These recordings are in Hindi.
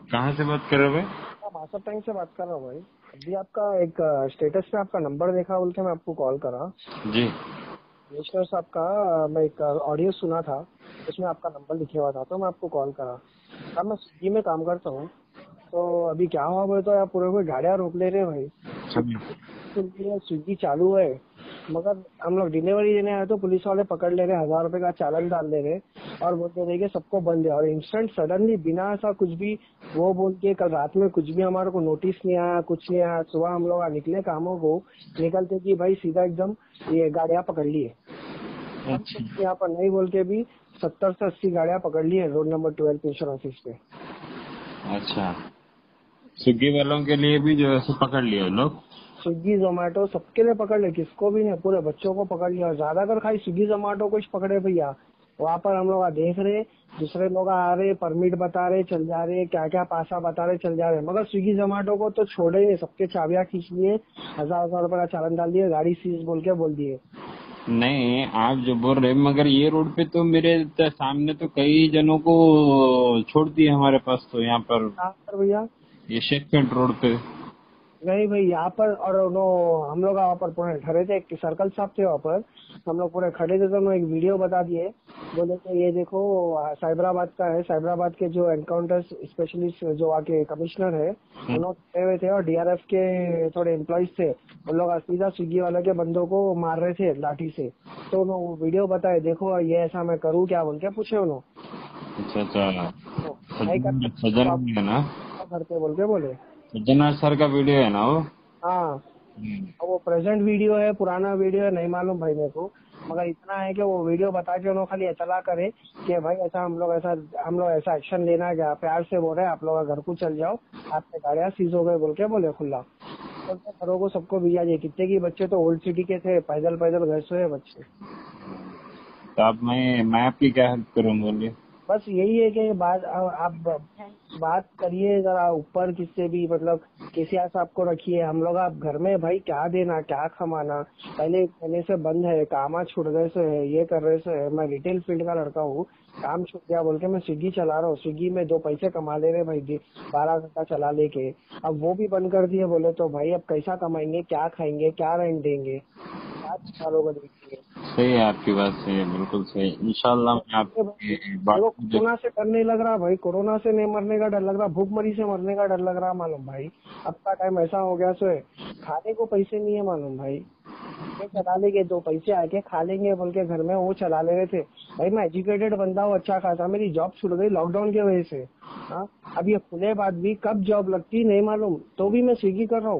कहाँ से बात कर रहे हो भाई? मैं मास्टर टाइम से बात कर रहा हूँ भाई। अभी आपका एक स्टेटस पे आपका नंबर देखा बोल के मैं आपको कॉल करा। जी। मिनिस्टर साहब का मैं एक ऑडियो सुना था, उसमें आपका नंबर लिखा हुआ था तो मैं आपको कॉल करा। अब मैं स्विगी में काम करता हूँ, तो अभी क्या हुआ बोले तो यार पूरे पूरे गाड़ियाँ रोक ले रहे हैं भाई। स्विगी चालू है, मगर हम लोग डिलीवरी देने आए तो पुलिस वाले पकड़ ले रहे, 1000 रुपए का चालान डाल दे रहे और बोलते रहे कि सबको बंद है। और इंस्टेंट सडनली बिना ऐसा कुछ भी वो बोल के कल रात में कुछ भी हमारे को नोटिस नहीं आया, कुछ नहीं आया। सुबह हम लोग निकले कामों को, निकलते कि भाई सीधा एकदम ये गाड़ियाँ पकड़ लिए। हम अच्छा। कुछ यहाँ पर नहीं बोल के भी 70 से 80 गाड़ियाँ पकड़ ली है रोड नंबर 12 पेंशन ऑफिस पे। अच्छा, स्विगी वालों के लिए भी जो है सो पकड़ लिया लोग। स्विगी जोमेटो सबके लिए पकड़ ले, किसको भी नहीं, पूरे बच्चों को पकड़ लिया। और ज्यादातर खाली स्विगी जोमेटो को ही पकड़े भैया। वहाँ पर हम लोग देख रहे, दूसरे लोग आ रहे, परमिट बता रहे, चल जा रहे, क्या क्या पासा बता रहे, चल जा रहे। मगर स्विगी जोमेटो को तो छोड़े ही नहीं, सबके चाबियां खींच लिए, 1000 रुपए का चालान डाल दिए, गाड़ी सीज बोल के बोल दिए। नहीं, आप जो बोल रहे, मगर ये रोड पे तो मेरे सामने तो कई जनों को छोड़ दिए हमारे पास, तो यहाँ पर कहाँ पर भैया? ये शेखपेट रोड पे। नहीं भाई, यहाँ पर और नो, हम लोग वहाँ पर पूरे खड़े थे, एक सर्कल साहब थे वहाँ पर, हम लोग पूरे खड़े थे तो उन्होंने एक वीडियो बता दिए। बोले कि ये देखो साइबराबाद का है, साइबराबाद के जो एनकाउंटर स्पेशलिस्ट जो आके कमिश्नर है, उन्होंने खड़े हुए थे और डीआरएफ के थोड़े एम्प्लॉइज थे, उन लोग सीधा स्विगी वाले के बंदों को मार रहे थे लाठी से। तो उन्होंने वो वीडियो बताए, देखो ये ऐसा मैं करूँ क्या बोल के पूछे उन्होंने। अच्छा अच्छा, तो नहीं कर सकते तो सज्जन आप है ना? करते बोल के बोले। सज्जन सर का वीडियो है ना वो? हाँ, वो प्रेजेंट वीडियो है, पुराना वीडियो है, नहीं मालूम भाई मेरे को। मगर इतना है कि वो वीडियो बता के उन्होंने खाली इतला करे कि भाई ऐसा हम लोग ऐसा एक्शन लेना गया, प्यार से बोल रहे हैं आप लोग घर को चल जाओ, आपके गाड़ियाँ सीज हो गए बोल के बोले खुला। बोलते घरों को सबको भेजा जाए। कितने की बच्चे तो ओल्ड सिटी के थे, पैदल पैदल गए हुए बच्चे। तो अब मैं आपकी क्या हेल्प करूँ, बोलिए। बस यही है कि आप बात करिए जरा ऊपर किससे भी, मतलब केसीआर साहब को रखिए। हम लोग आप घर में भाई क्या देना क्या कमाना, पहले पहले से बंद है, काम छूट गए से है, ये कर रहे से है। मैं रिटेल फील्ड का लड़का हूँ, काम छूट गया बोल के मैं स्विगी चला रहा हूँ, स्विगी में 2 पैसे कमा ले रहे भाई 12 घंटा चला लेके। अब वो भी बंद कर दिए बोले तो भाई अब कैसा कमाएंगे, क्या खाएंगे, क्या रेंट देंगे, क्या सालों को देखेंगे। सही है, आपकी बात सही है, बिल्कुल सही। इंशाल्लाह मैं आपकी बात देखो को कोरोना से डर नहीं लग रहा भाई, कोरोना से नहीं मरने का डर लग रहा, भूखमरी से मरने का डर लग रहा मालूम भाई। अब का टाइम ऐसा हो गया सो है, खाने को पैसे नहीं है मालूम भाई। ये चला लेंगे, 2 पैसे आके खा लेंगे बोल के घर में वो चला ले रहे थे। भाई मैं एजुकेटेड बंदा हूँ, अच्छा खासा, मेरी जॉब छूट गई लॉकडाउन की वजह से। हाँ, अब ये खुले बाद भी कब जॉब लगती नहीं मालूम, तो भी मैं स्विगी कर रहा हूँ।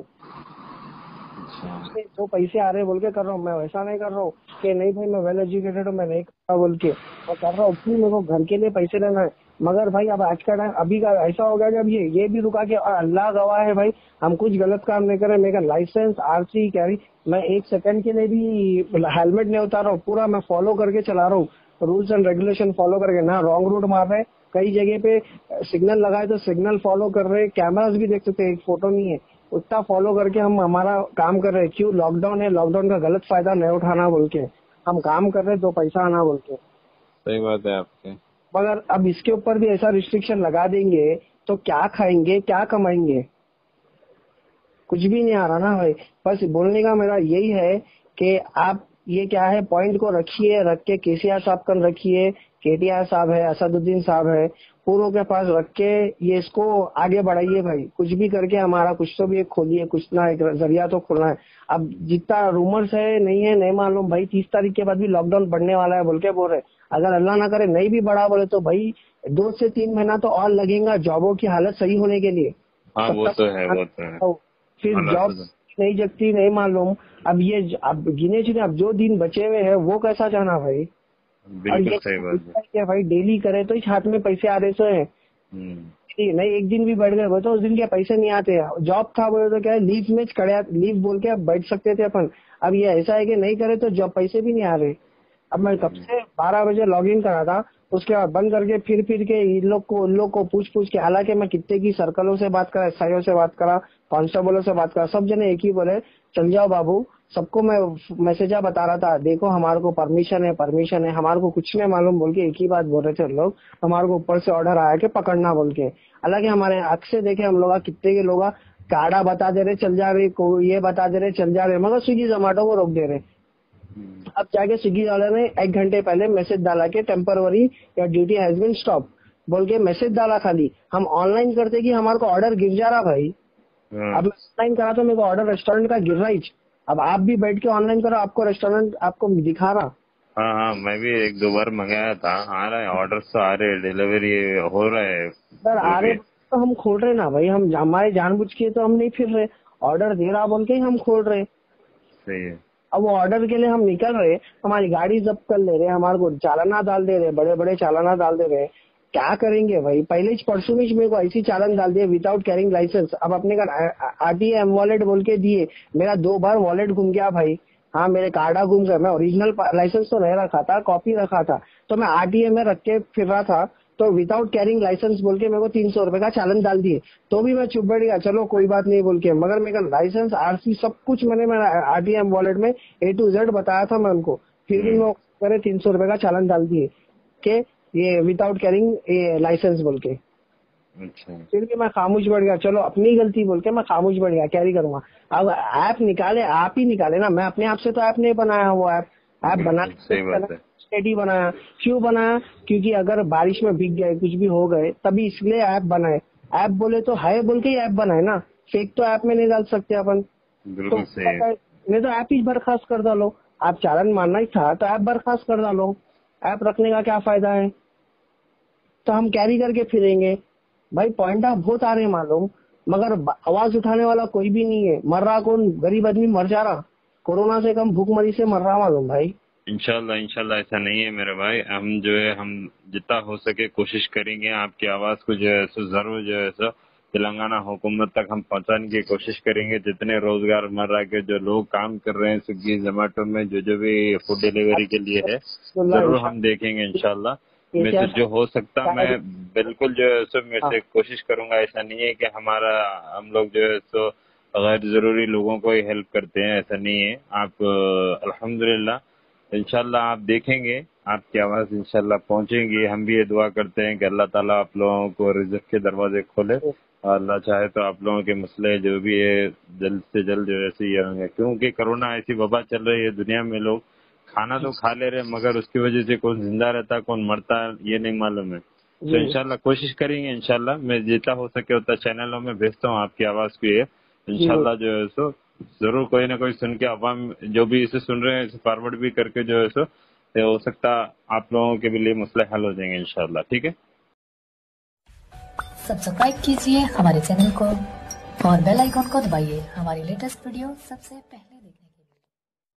2 पैसे आ रहे बोल के कर रहा हूँ, मैं वैसा नहीं कर रहा हूँ कि नहीं भाई मैं वेल एजुकेटेड हूँ मैं नहीं कर रहा बोल के। मैं कर रहा हूँ क्यों, मेरे को घर के लिए पैसे लेना है। मगर भाई अब आज का टाइम अभी का ऐसा हो गया कि अब ये भी रुका के, और अल्लाह गवाह है भाई, हम कुछ गलत काम नहीं कर रहे। मेरा लाइसेंस आरसी कैरी, मैं 1 सेकंड के लिए भी हेलमेट नहीं उतार रहा हूँ, पूरा मैं फॉलो करके चला रहा हूँ, रूल्स एंड रेगुलेशन फॉलो करके। ना रॉन्ग रूट मार रहे, कई जगह पे सिग्नल लगाए तो सिग्नल फॉलो कर रहे, कैमरास भी देख सकते हैं, एक फोटो नहीं है, उतना फॉलो करके हम हमारा काम कर रहे हैं। क्यों, लॉकडाउन है, लॉकडाउन का गलत फायदा नहीं उठाना बोल के हम काम कर रहे हैं, 2 पैसा आना बोल के। सही बात है आपके। मगर अब इसके ऊपर भी ऐसा रिस्ट्रिक्शन लगा देंगे तो क्या खाएंगे क्या कमाएंगे, कुछ भी नहीं आ रहा ना भाई। बस बोलने का मेरा यही है कि आप ये क्या है पॉइंट को रखिए, रख के केसीआर साहब का रखिए, केटीआर साहब है, असदुद्दीन साहब है, पूरों के पास रख के ये इसको आगे बढ़ाइए भाई। कुछ भी करके हमारा कुछ तो भी एक खोलिए, कुछ ना एक जरिया तो खोलना है। अब जितना रूमर्स है नहीं मालूम भाई, 30 तारीख के बाद भी लॉकडाउन बढ़ने वाला है बोल के बोल रहे। अगर अल्लाह ना करे नहीं भी बढ़ा बोले तो भाई 2 से 3 महीना तो और लगेगा जॉबों की हालत सही होने के लिए। हाँ, वो तो है, वो तो है। फिर हालात जॉब तो नहीं जगती नहीं मालूम। अब गिने चुने अब जो दिन बचे हुए हैं वो कैसा जाना भाई। और बिल्कुल ये सही बात है। क्या भाई डेली करे तो ही हाथ में पैसे आ रहे सो है। नहीं एक दिन भी बैठ गए बोले तो उस दिन के पैसे नहीं आते। जॉब था बोले तो क्या है, लीव में खड़े लीव बोल के बैठ सकते थे अपन। अब ये ऐसा है कि नहीं करे तो जॉब पैसे भी नहीं आ रहे। अब मैं कब से 12 बजे लॉग इन करा था, उसके बाद बंद करके फिर के उन लोग को पूछ के, हालांकि मैं कितने की सर्कलों से बात करा, एसआईओ से बात करा, कांस्टेबलों से बात करा, सब जने एक ही बोले चल जाओ बाबू। सबको मैं मैसेजा बता रहा था, देखो हमारे को परमिशन है, हमारे को कुछ नहीं मालूम बोल के एक ही बात बोल रहे थे लोग। हमारे को ऊपर से ऑर्डर आया कि पकड़ना बोल के। हालांकि हमारे आंख से देखे हम लोग कितने के लोग काड़ा बता दे रहे चल जा रहे, को ये बता दे रहे चल जा रहे, मगर स्विगी जोमेटो को रोक दे रहे। अब जाके स्विगी वाले ने 1 घंटे पहले मैसेज डाला कि टेम्पररी या ड्यूटी हैज बीन स्टॉप बोल के मैसेज डाला। खाली हम ऑनलाइन करते कि हमारे को ऑर्डर गिर जा रहा भाई। अब मैं ऑनलाइन करा तो मेरे को ऑर्डर रेस्टोरेंट का गिर रहा ही। अब आप भी बैठ के ऑनलाइन करो, आपको रेस्टोरेंट आपको दिखा रहा। हाँ, मैं भी 1-2 बार मंगाया था, आ रहा है ऑर्डर तो आ रहे, डिलीवरी हो रहा है सर। आ रहे तो हम खोल रहे ना भाई, हम हमारे जानबूझ के तो हम नहीं फिर रहे, ऑर्डर दे रहा बोल के ही हम खोल रहे। सही है। अब वो ऑर्डर के लिए हम निकल रहे, हमारी गाड़ी जब्त कर ले रहे, हमारे को चालाना डाल दे रहे, बड़े बड़े चालाना डाल दे रहे। क्या करेंगे भाई? पहले परसों में मेरे को ऐसी चालान डाल दिए विदाउट कैरिंग लाइसेंस। अब अपने का आरटीए एम वॉलेट बोल के दिए, मेरा 2 बार वॉलेट घूम गया भाई। हाँ, मेरे कार्डा घूम गया। मैं ओरिजिनल लाइसेंस तो नहीं रखा था, कॉपी रखा था, तो मैं आरटीए में रख के फिर रहा था, तो विदाउट कैरिंग लाइसेंस बोल के मेरे को 300 रुपए का चालान डाल दिए। तो भी मैं चुप बैठ गया, चलो कोई बात नहीं बोल के। मगर मेरा लाइसेंस, आरसी सब कुछ मैंने आरटीए एम वॉलेट में A to Z बताया था मैं उनको, फिर भी वो 300 रुपए का चालान डाल दिए कि ये विदाउट कैरिंग लाइसेंस बोल के। अच्छा। फिर भी मैं खामोश बैठ गया, चलो अपनी गलती बोल के मैं खामोश बैठ गया, कैरी करूंगा। अब ऐप निकाले, आप ही निकाले ना, मैं अपने आप से तो ऐप नहीं बनाया। वो ऐप बना सही बात है। स्टेडी बनाया। क्यों बनाया? क्योंकि अगर बारिश में भीग गए, कुछ भी हो गए, तभी इसलिए ऐप बनाए। ऐप बोले तो है बोल के ही ऐप बनाए ना, फेक तो ऐप में नहीं डाल सकते अपन। बिल्कुल सही है। नहीं तो ऐप ही बर्खास्त कर डालो। आप चालान मारना ही था तो ऐप बर्खास्त कर डालो, ऐप रखने का क्या फायदा है? तो हम कैरी करके फिरेंगे भाई। पॉइंट आप बहुत आ रहे हैं मालूम, मगर आवाज उठाने वाला कोई भी नहीं है। मर रहा कौन? गरीब आदमी मर जा रहा, कोरोना से कम भूखमरी से मर रहा मालूम भाई। इंशाल्लाह ऐसा नहीं है मेरे भाई। हम जो है हम जितना हो सके कोशिश करेंगे, आपकी आवाज को जो है सो जरूर जो है सो तेलंगाना हुकूमत तक हम पहुंचाने की कोशिश करेंगे। जितने रोजगार मर्रा के जो लोग काम कर रहे हैं स्विगी जोमेटो में, जो भी फूड डिलीवरी के लिए है, जरूर हम देखेंगे इंशाल्लाह। मैं तो जो हो सकता मैं बिल्कुल जो है सो मैं से कोशिश करूंगा। ऐसा नहीं है कि हम लोग जो है सो गैर जरूरी लोगों को ही हेल्प करते हैं, ऐसा नहीं है। आप अल्हम्दुलिल्लाह इंशाल्लाह आप देखेंगे, आपकी आवाज इंशाल्लाह पहुंचेंगी। हम भी ये दुआ करते हैं कि अल्लाह ताला आप लोगों को रिज़्क़ के दरवाजे खोले, और अल्लाह चाहे तो आप लोगों के मसले जो भी है जल्द से जल्द जो ऐसे ही होंगे। क्योंकि कोरोना ऐसी वबा चल रही है दुनिया में, लोग खाना तो खा ले रहे मगर उसकी वजह से कौन जिंदा रहता कौन मरता ये नहीं मालूम है। तो इंशाल्लाह कोशिश करेंगे, इंशाल्लाह मैं जितना हो सके उतना चैनलों में भेजता हूँ आपकी आवाज को। ये इंशाल्लाह जो है सो जरूर कोई ना कोई सुन के अवाम जो भी इसे सुन रहे हैं इसे फॉरवर्ड भी करके जो है सो हो सकता आप लोगों के भी लिए मसले हल हो जाएंगे इंशाल्लाह। ठीक है, सब्सक्राइब कीजिए हमारे चैनल को और बेल आइकॉन को दबाइए हमारी लेटेस्ट वीडियो सबसे पहले